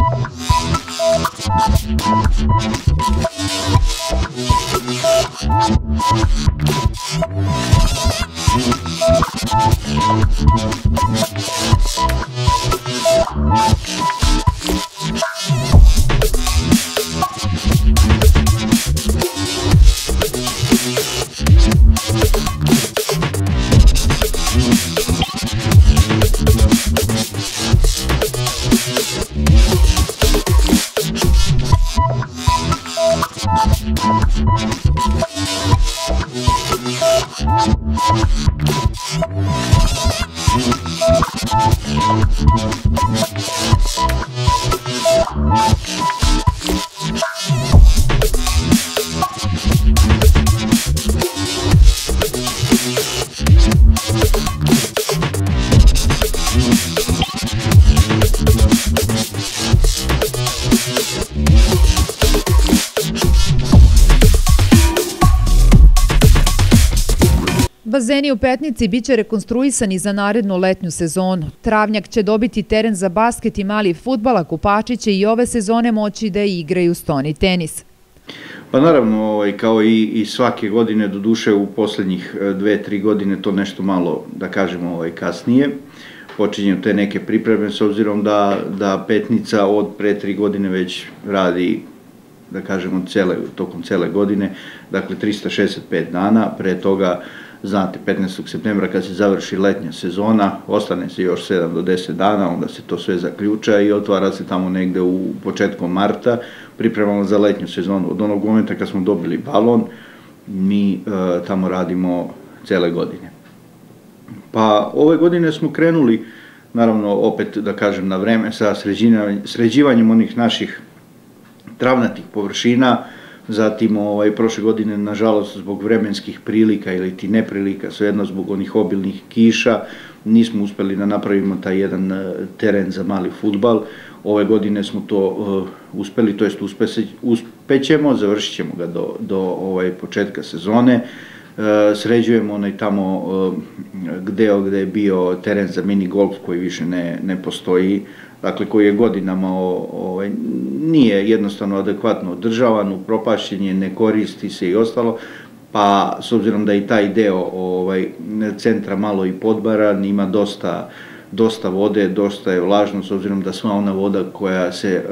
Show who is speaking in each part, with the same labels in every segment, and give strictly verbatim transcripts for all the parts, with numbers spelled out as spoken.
Speaker 1: Bazeni u Petnici biće rekonstruisani za narednu letnju sezonu. Travnjak će dobiti teren za basket i mali fudbal, a kupači će i ove sezone moći da igraju stoni tenis.
Speaker 2: Pa naravno, kao i svake godine, doduše u poslednjih dve, tri godine to nešto malo, da kažemo, kasnije. Počinju te neke pripreme, s obzirom da Petnica od pre tri godine već radi, da kažemo, tokom cele godine, dakle trista šezdeset pet dana, pre toga, znate, petnaestog septembra kad se završi letnja sezona, ostane se još sedam do deset dana, onda se to sve zaključa i otvara se tamo negde u početkom marta, pripremamo za letnju sezonu. Od onog momenta kad smo dobili balon, mi tamo radimo cele godine. Pa ove godine smo krenuli, naravno, opet da kažem na vreme, sa sređivanjem onih naših travnatih površina. Zatim, prošle godine, nažalost, zbog vremenskih prilika ili ti neprilika, svejedno zbog onih obilnih kiša, nismo uspeli da napravimo taj jedan teren za mali fudbal. Ove godine smo to uspeli, to jest uspećemo, završit ćemo ga do početka sezone. Sređujemo onaj tamo deo gde je bio teren za mini golf koji više ne postoji, dakle koji je godinama nije jednostavno adekvatno održavan, upropašćen je, ne koristi se i ostalo, pa s obzirom da i taj deo centra malo i podbaran, ima dosta vode, dosta je vlažno, s obzirom da sva ona voda koja se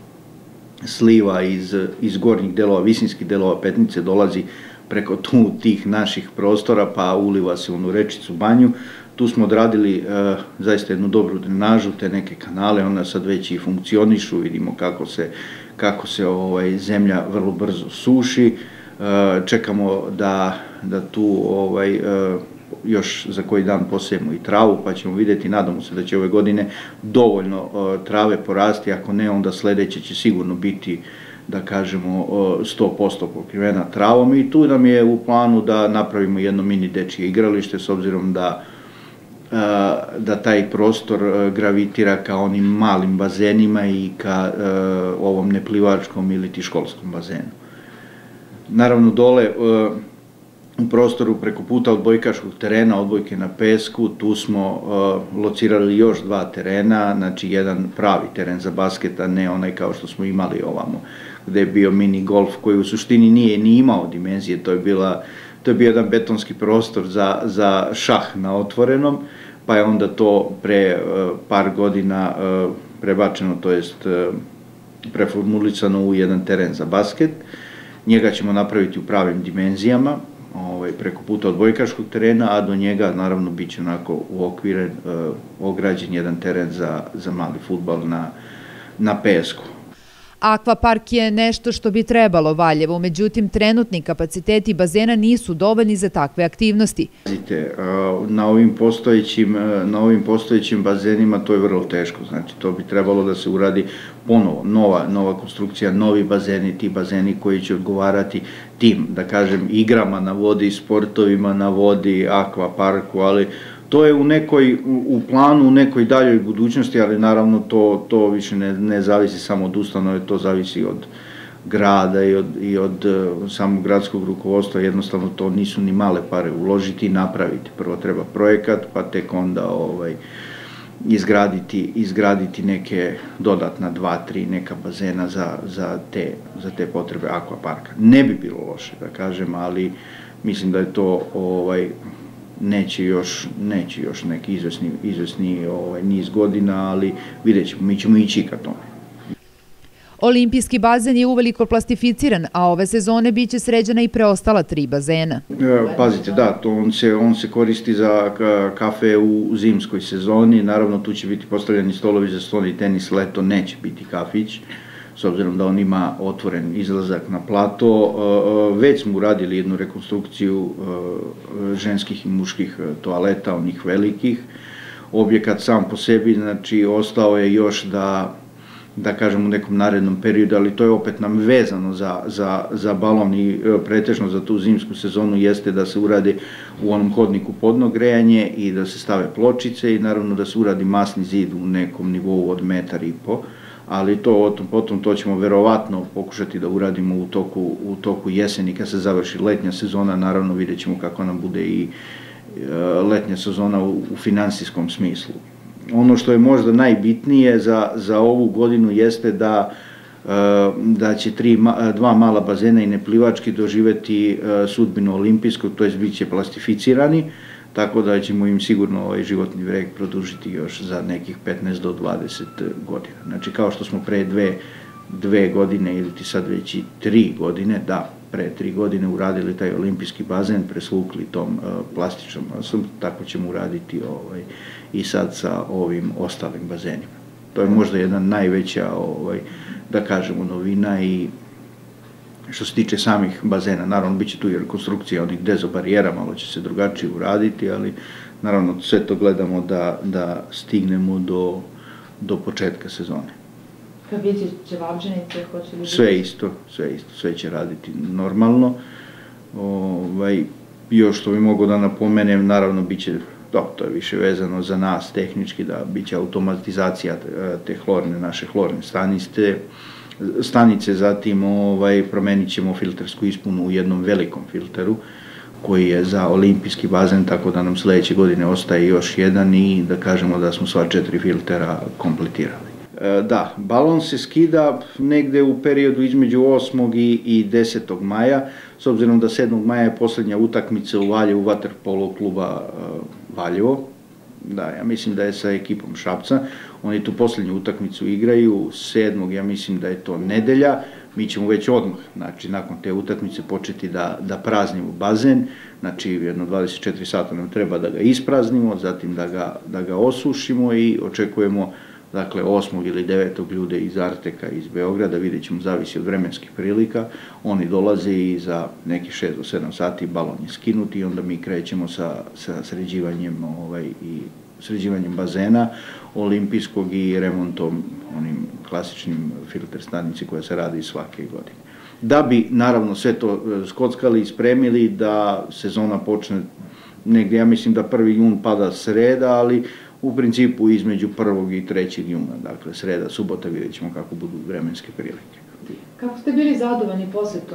Speaker 2: sliva iz gornjih delova, visinskih delova Petnice dolazi preko tu tih naših prostora, pa uliva se u onu rečicu Banju. Tu smo odradili zaista jednu dobru drenažu, te neke kanale, ona sad već i funkcionišu, vidimo kako se zemlja vrlo brzo suši. Čekamo da tu još za koji dan posejemo i travu, pa ćemo vidjeti, nadamo se da će ove godine dovoljno trave porasti, ako ne, onda sledeće će sigurno biti, da kažemo, sto posto pokrivena travom i tu nam je u planu da napravimo jedno mini dečije igralište, s obzirom da da taj prostor gravitira ka onim malim bazenima i ka ovom neplivačkom ili ti školskom bazenu. Naravno, dole u prostoru preko puta odbojkaškog terena, odbojke na pesku, tu smo locirali još dva terena, znači jedan pravi teren za basket, a ne onaj kao što smo imali ovamo, gde je bio mini golf koji u suštini nije ni imao dimenzije, to je bila To je bio jedan betonski prostor za šah na otvorenom, pa je onda to pre par godina prebačeno, to jest preformulisano u jedan teren za basket. Njega ćemo napraviti u pravim dimenzijama, preko puta odbojkaškog terena, a do njega naravno bit će onako uokviren, ograđen jedan teren za mali fudbal na pesku.
Speaker 1: Akvapark je nešto što bi trebalo Valjevu, međutim trenutni kapaciteti bazena nisu dovoljni za takve aktivnosti.
Speaker 2: Na ovim postojećim bazenima to je vrlo teško, znači to bi trebalo da se uradi ponovo, nova konstrukcija, novi bazeni, ti bazeni koji će odgovarati tim, da kažem, igrama na vodi, sportovima na vodi, akvaparku, ali to je u planu, u nekoj daljoj budućnosti, ali naravno to više ne zavisi samo od ustanove, to zavisi od grada i od samog gradskog rukovodstva, jednostavno to nisu ni male pare uložiti i napraviti. Prvo treba projekat, pa tek onda izgraditi, izgraditi neke dodatna dva, tri neka bazena za, za, te, za te potrebe akvaparka. Ne bi bilo loše, da kažem, ali mislim da je to ovaj, neće još, neće još neki izvesni, izvesni ovaj, niz godina, ali vidjet ćemo, mi ćemo ići ka tome.
Speaker 1: Olimpijski bazen je uveliko plastificiran, a ove sezone biće sređena i preostala tri bazena.
Speaker 2: Pazite, da, to on se, on se koristi za kafe u zimskoj sezoni, naravno tu će biti postavljeni stolovi za stolni tenis, leto neće biti kafić, s obzirom da on ima otvoren izlazak na plato. Već smo uradili jednu rekonstrukciju ženskih i muških toaleta, onih velikih. Objekat sam po sebi, znači, ostao je još da da kažem u nekom narednom periodu, ali to je opet nam vezano za, za, za balon i pretežno za tu zimsku sezonu, jeste da se uradi u onom hodniku podno grejanje i da se stave pločice i naravno da se uradi masni zid u nekom nivou od metar i po, ali to potom to ćemo verovatno pokušati da uradimo u toku, u toku jeseni kad se završi letnja sezona, naravno vidjet ćemo kako nam bude i letnja sezona u, u finansijskom smislu. Ono što je možda najbitnije za, za ovu godinu jeste da, da će tri, dva mala bazena i neplivački doživeti sudbinu olimpijskog, to jest bit će plastificirani, tako da ćemo im sigurno ovaj životni vijek produžiti još za nekih petnaest do dvadeset godina. Znači kao što smo pre dve, dve godine ili ti sad već i tri godine, da, pre tri godine uradili taj olimpijski bazen, preslukli tom uh, plastičnom masom, tako ćemo uraditi ovaj, i sad sa ovim ostalim bazenima. To je možda jedna najveća, ovaj, da kažemo, novina i što se tiče samih bazena. Naravno, bit će tu i rekonstrukcija onih dezobarijera, malo će se drugačije uraditi, ali naravno sve to gledamo da, da stignemo do, do početka sezone.
Speaker 1: Kafići, ćevabdžinice, hoće li biti?
Speaker 2: Sve isto, sve isto, sve će raditi normalno. Ovaj, još što bi mogo da napomenem, naravno bit će, da, to je više vezano za nas tehnički, da bit će automatizacija te hlorne, naše hlorne stanice, stanice, zatim ovaj, promenit ćemo filtersku ispunu u jednom velikom filteru koji je za olimpijski bazen, tako da nam sledeće godine ostaje još jedan i da kažemo da smo sva četiri filtera kompletirali. Da, balon se skida negde u periodu između osmog i desetog maja, s obzirom da sedmog maja je poslednja utakmica u Valjevu vaterpolo kluba Valjevo. Da, ja mislim da je sa ekipom Šapca. Oni tu poslednju utakmicu igraju, sedmog ja mislim da je to nedelja. Mi ćemo već odmah, znači nakon te utakmice početi da, da praznimo bazen, znači jedno dvadeset četiri sata nam treba da ga ispraznimo, zatim da ga, da ga osušimo i očekujemo dakle osmog ili devetog ljude iz Arteka iz Beograda, vidjet ćemo, zavisi od vremenskih prilika, oni dolaze i za nekih šest do sedam sati balon je skinuti i onda mi krećemo sa, sa sređivanjem, ovaj, i sređivanjem bazena olimpijskog i remontom onim klasičnim filter stanici koja se radi svake godine. Da bi naravno sve to skockali i spremili da sezona počne negdje, ja mislim da prvi jun pada sreda, ali u principu između prvog i trećeg juna, dakle sreda, subota, vidjet ćemo kako budu vremenske prilike.
Speaker 1: Kako ste bili zadovoljni posjetom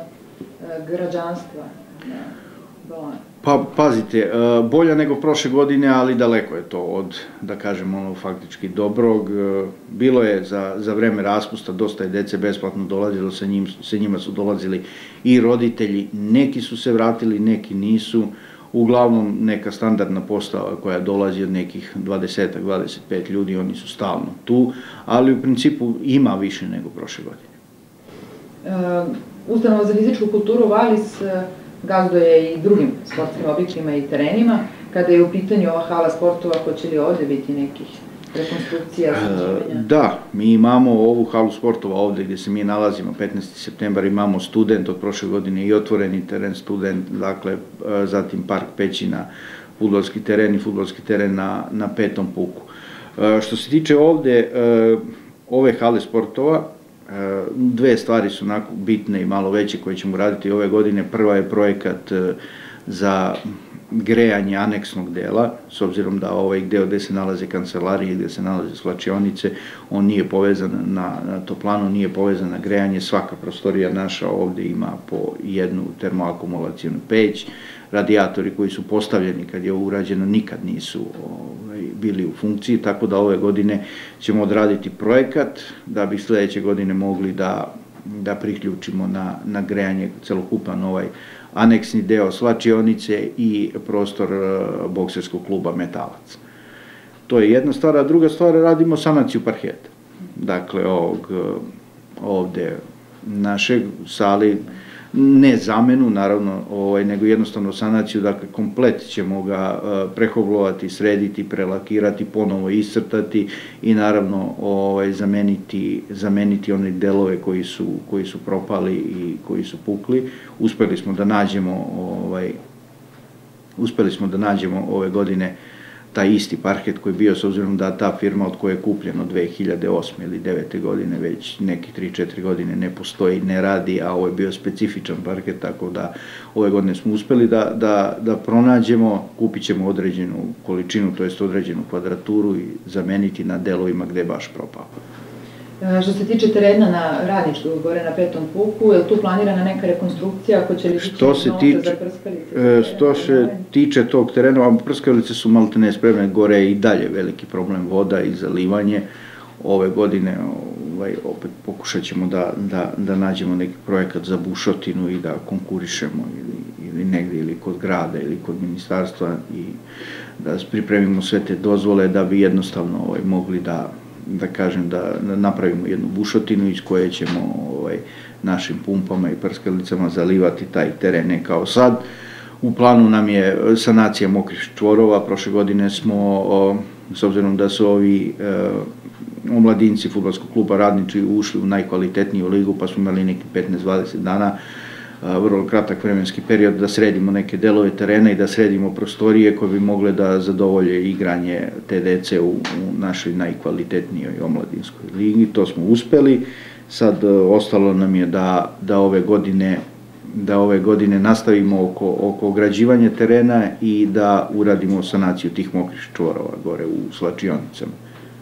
Speaker 1: građanstva na balonu?
Speaker 2: Pa, pazite, bolja nego prošle godine, ali daleko je to od, da kažem, ono, faktički dobrog. Bilo je za, za vreme raspusta, dosta je dece besplatno dolazilo, sa, njim, sa njima su dolazili i roditelji, neki su se vratili, neki nisu. Uglavnom neka standardna postava koja dolazi od nekih dvadeset do dvadeset pet ljudi, oni su stalno tu, ali u principu ima više nego prošle godine.
Speaker 1: Ustanova za fizičku kulturu Valis gazduje i drugim sportskim objektima i terenima. Kada je u pitanju ova hala sportova, hoće li ovde biti nekih rekonstrukcija?
Speaker 2: Da, mi imamo ovu halu sportova ovde gde se mi nalazimo, petnaesti septembar, imamo Student od prošle godine i otvoreni teren Student, dakle, zatim Park Pećina, fudbalski teren i fudbalski teren na, na Petom puku. Što se tiče ovde, ove hale sportova, dve stvari su onako bitne i malo veće koje ćemo raditi ove godine. Prva je projekat za grejanje aneksnog dela, s obzirom da ovaj deo gde se nalaze kancelarije, gde se nalaze slačionice, on nije povezan na, na toplanu, nije povezan na grejanje. Svaka prostorija naša ovde ima po jednu termoakumulacijonu peć. Radijatori koji su postavljeni kad je ovo urađeno nikad nisu ovaj, bili u funkciji, tako da ove godine ćemo odraditi projekat da bi sledeće godine mogli da, da priključimo na, na grejanje celokupan ovaj aneksni deo slačionice i prostor bokserskog kluba Metalac. To je jedna stvar, a druga stvar, radimo sanaciju parketa. Dakle, ovog, ovde našeg sali, ne zamenu, naravno, ovaj, nego jednostavno sanaciju, dakle, komplet ćemo ga prehovlovati, srediti, prelakirati, ponovo iscrtati i naravno ovaj, zameniti, zameniti one delove koji su, koji su propali i koji su pukli. Uspeli smo da nađemo, ovaj, uspeli smo da nađemo ove godine taj isti parket koji je bio, s obzirom da ta firma od koje je kupljeno dve hiljade osme ili devete godine, već neki tri četiri godine ne postoji, ne radi, a ovo je bio specifičan parket, tako da ove godine smo uspeli da, da, da pronađemo, kupit ćemo određenu količinu, to jest određenu kvadraturu i zameniti na delovima gde je baš propao.
Speaker 1: Što se tiče terena na Radničkoj, gore na Petom puku, je li tu planirana neka rekonstrukcija, ako će li biti novca za prskalice?
Speaker 2: Što se tiče tog terena, a prskalice su malo te nespremne, gore je i dalje veliki problem voda i zalivanje. Ove godine ovaj, opet pokušat ćemo da, da, da nađemo neki projekat za bušotinu i da konkurišemo ili, ili negde, ili kod grada, ili kod ministarstva i da pripremimo sve te dozvole da bi jednostavno ovaj, mogli da da kažem, da napravimo jednu bušotinu iz koje ćemo ovaj, našim pumpama i prskalicama zalivati taj teren, ne kao sad. U planu nam je sanacija mokrih čvorova. Prošle godine smo, o, s obzirom da su ovi e, omladinci fudbalskog kluba Radnički ušli u najkvalitetniju ligu, pa smo imali neki petnaest dvadeset dana, vrlo kratak vremenski period, da sredimo neke delove terena i da sredimo prostorije koje bi mogle da zadovolje igranje te dece u, u našoj najkvalitetnijoj omladinskoj ligi. To smo uspeli. Sad ostalo nam je da, da ove godine da ove godine nastavimo oko, oko ograđivanja terena i da uradimo sanaciju tih mokrih čvorova gore u slačionicama.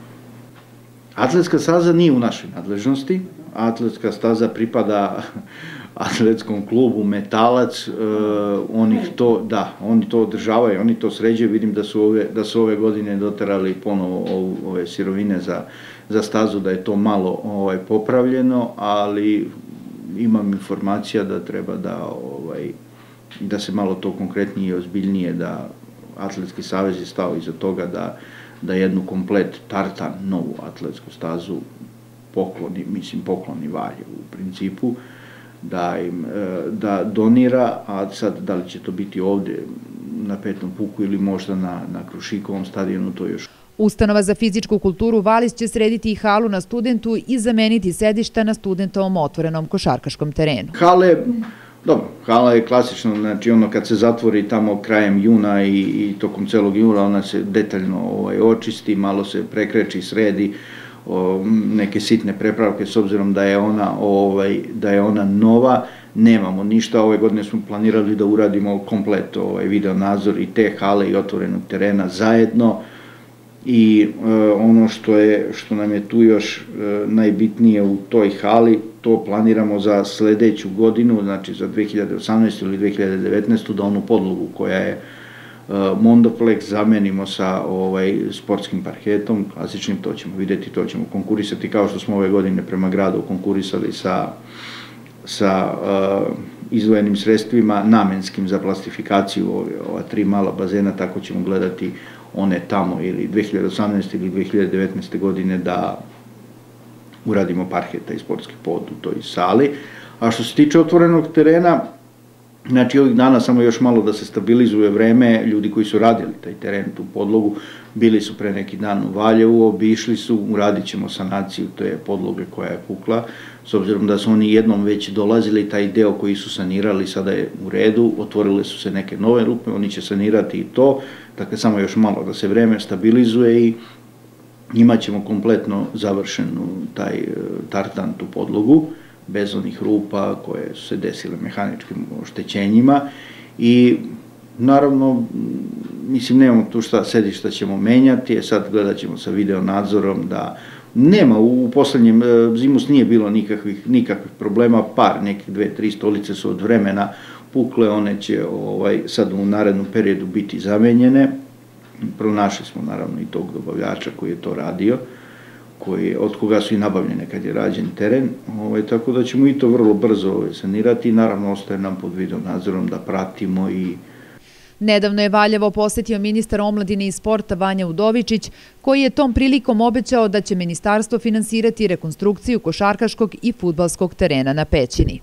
Speaker 2: Atletska staza nije u našoj nadležnosti. Atletska staza pripada atletskom klubu Metalac, uh, oni to, da, oni to održavaju, oni to sređuju. Vidim da su ove, da su ove godine doterali ponovo ove sirovine za, za stazu, da je to malo ovaj, popravljeno, ali imam informacija da treba da, ovaj, da se malo to konkretnije i ozbiljnije, da Atletski savez je stao iza toga da, da jednu komplet tartan, novu atletsku stazu pokloni, mislim pokloni Valjevu u principu, da im da donira, a sad da li će to biti ovde na Petom puku ili možda na, na Krušikovom stadionu, to još.
Speaker 1: Ustanova za fizičku kulturu Valis će srediti i halu na Studentu i zameniti sedišta na Studentovom otvorenom košarkaškom terenu.
Speaker 2: Hale, dobro, hala je klasično, znači ono kad se zatvori tamo krajem juna i, i tokom celog jula, ona se detaljno ovaj, očisti, malo se prekreči, sredi, O, neke sitne prepravke, s obzirom da je ona ovaj da je ona nova, nemamo ništa. Ove godine smo planirali da uradimo komplet ovaj video nadzor i te hale i otvorenog terena zajedno i e, ono što je što nam je tu još e, najbitnije u toj hali, to planiramo za sledeću godinu, znači za dve hiljade osamnaestu ili dve hiljade devetnaestu, da onu podlogu koja je Mondoplex zamenimo sa ovaj, sportskim parketom, klasičnim, to ćemo videti, to ćemo konkurisati, kao što smo ove godine prema gradu konkurisali sa, sa uh, izdvojenim sredstvima namenskim za plastifikaciju ove, ova tri mala bazena, tako ćemo gledati one tamo ili dve hiljade osamnaeste ili dve hiljade devetnaeste godine da uradimo parketa i sportski pod u toj sali. A što se tiče otvorenog terena, znači ovih dana samo još malo da se stabilizuje vreme, ljudi koji su radili taj teren, tu podlogu, bili su pre neki dan u Valjevu, obišli su, uradit ćemo sanaciju te podloge koja je pukla, s obzirom da su oni jednom već dolazili, taj deo koji su sanirali sada je u redu, otvorile su se neke nove rupe, oni će sanirati i to, dakle samo još malo da se vreme stabilizuje i imat ćemo kompletno završenu taj tartan, tu podlogu, bez onih rupa koje su se desile mehaničkim oštećenjima i naravno, mislim, nemamo tu šta, sedišta ćemo menjati, sad gledat ćemo sa video nadzorom da nema, u poslednjem zimus nije bilo nikakvih, nikakvih problema, par, neke dve, tri stolice su od vremena pukle, one će ovaj, sad u narednom periodu biti zamenjene pronašli smo naravno i tog dobavljača koji je to radio, koji, od koga su i nabavljene kad je rađen teren, ovaj, tako da ćemo i to vrlo brzo ovaj, sanirati i naravno ostaje nam pod video nadzorom da pratimo i
Speaker 1: Nedavno je Valjevo posetio ministar omladine i sporta Vanja Udovičić, koji je tom prilikom obećao da će ministarstvo finansirati rekonstrukciju košarkaškog i fudbalskog terena na Pećini.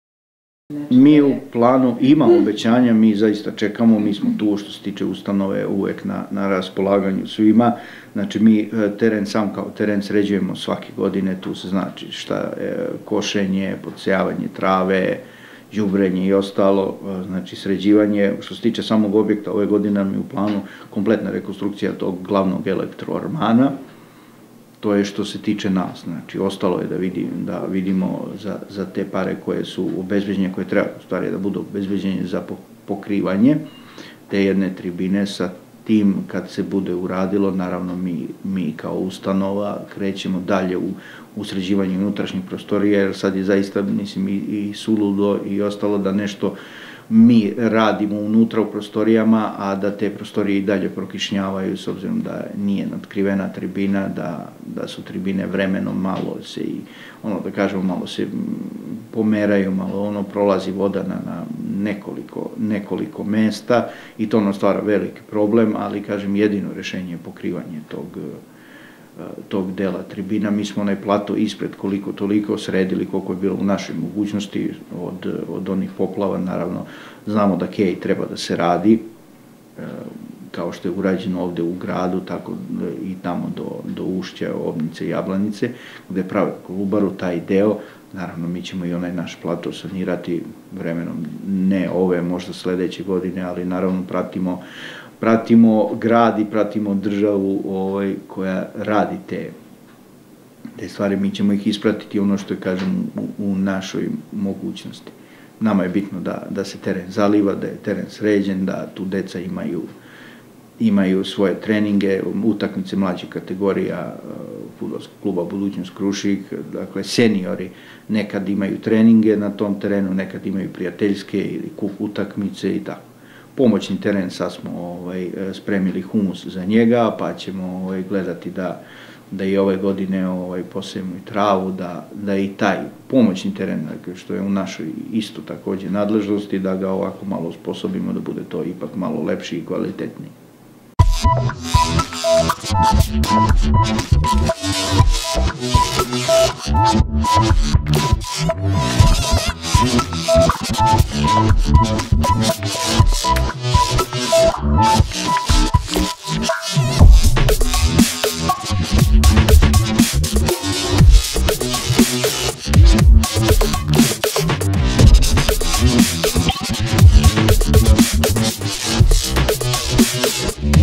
Speaker 2: Mi u planu imamo obećanja, mi zaista čekamo, mi smo tu što se tiče ustanove uvek na, na raspolaganju svima. Znači mi teren sam kao teren sređujemo svake godine, tu se znači šta je košenje, podsejavanje trave, đubrenje i ostalo, znači sređivanje. Što se tiče samog objekta, ove godine nam je u planu kompletna rekonstrukcija tog glavnog elektroarmana. To je što se tiče nas, znači ostalo je da, vidim, da vidimo za, za te pare koje su obezbeđenje, koje treba u stvari da budu obezbeđenje za pokrivanje te jedne tribine. Sa tim kad se bude uradilo, naravno mi, mi kao ustanova krećemo dalje u, u sređivanju unutrašnjih prostorija, jer sad je zaista, mislim, i, i suludo i ostalo da nešto mi radimo unutra u prostorijama, a da te prostorije i dalje prokišnjavaju, s obzirom da nije natkrivena tribina, da, da su tribine vremenom malo se i, ono da kažemo, malo se pomeraju, malo ono prolazi voda na, na nekoliko, nekoliko mesta i to nam stvara veliki problem, ali kažem jedino rešenje je pokrivanje tog tog dela tribina. Mi smo onaj plato ispred koliko toliko sredili koliko je bilo u našoj mogućnosti od, od onih poplava. Naravno, znamo da kej treba da se radi, kao što je urađeno ovde u gradu, tako i tamo do, do Ušća, Obnice i Jablanice, gde prave Kolubaru, taj deo. Naravno, mi ćemo i onaj naš plato sanirati vremenom, ne ove, možda sledeće godine, ali naravno pratimo pratimo grad i pratimo državu ovaj, koja radi te, te stvari. Mi ćemo ih ispratiti ono što je, kažem, u, u našoj mogućnosti. Nama je bitno da, da se teren zaliva, da je teren sređen, da tu deca imaju, imaju svoje treninge, utakmice mlađih kategorija fudbalskog kluba Budućnost Krušik, dakle seniori nekad imaju treninge na tom terenu, nekad imaju prijateljske ili kup utakmice i tako. Pomoćni teren, sad smo ovaj, spremili humus za njega, pa ćemo ovaj, gledati da, da i ove godine ovaj, posejemo i travu, da, da i taj pomoćni teren, što je u našoj isto takođe nadležnosti, da ga ovako malo osposobimo da bude to ipak malo lepši i kvalitetniji.
Speaker 3: We'll be right back.